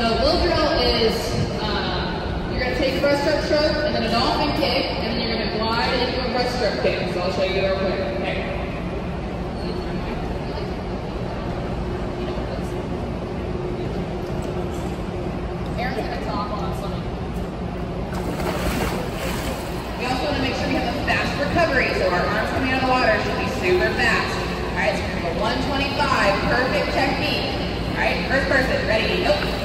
So wheel drill is, you're going to take a breaststroke stroke, and then a dolphin kick, and then you're going to glide into a breaststroke kick. So I'll show you real quick. Okay. Aaron's going to talk while I'm swimming. We also want to make sure we have a fast recovery, so our arms coming out of the water should be super fast. All right, so we're going to go 125, perfect technique. All right, first person, ready, go.